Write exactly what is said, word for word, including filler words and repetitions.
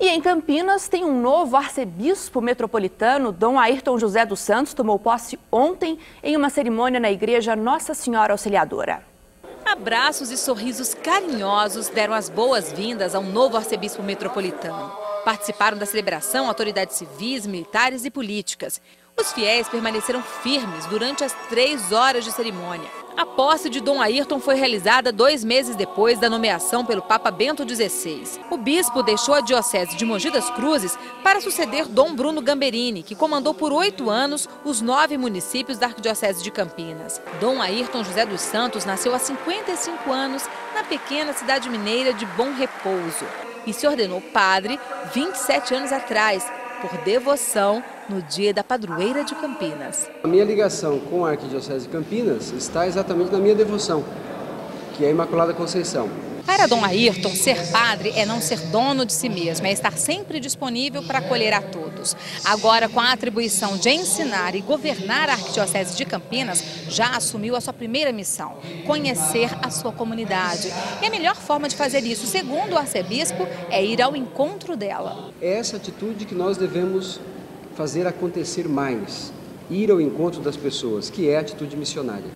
E em Campinas tem um novo arcebispo metropolitano. Dom Ayrton José dos Santos tomou posse ontem em uma cerimônia na igreja Nossa Senhora Auxiliadora. Abraços e sorrisos carinhosos deram as boas-vindas ao novo arcebispo metropolitano. Participaram da celebração autoridades civis, militares e políticas. Os fiéis permaneceram firmes durante as três horas de cerimônia. A posse de Dom Ayrton foi realizada dois meses depois da nomeação pelo Papa Bento dezesseis. O bispo deixou a diocese de Mogi das Cruzes para suceder Dom Bruno Gamberini, que comandou por oito anos os nove municípios da Arquidiocese de Campinas. Dom Ayrton José dos Santos nasceu há cinquenta e cinco anos na pequena cidade mineira de Bom Repouso e se ordenou padre vinte e sete anos atrás, por devoção, no dia da padroeira de Campinas. A minha ligação com a Arquidiocese de Campinas está exatamente na minha devoção, que é a Imaculada Conceição. Para Dom Ayrton, ser padre é não ser dono de si mesmo, é estar sempre disponível para acolher a todos. Agora, com a atribuição de ensinar e governar a Arquidiocese de Campinas, já assumiu a sua primeira missão, conhecer a sua comunidade. E a melhor forma de fazer isso, segundo o arcebispo, é ir ao encontro dela. É essa atitude que nós devemos fazer acontecer mais, ir ao encontro das pessoas, que é a atitude missionária.